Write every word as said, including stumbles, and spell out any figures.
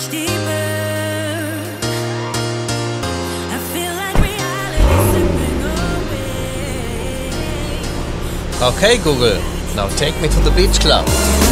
much deeper. I feel like reality slipping away. Okay, Google. Now take me to the beach club.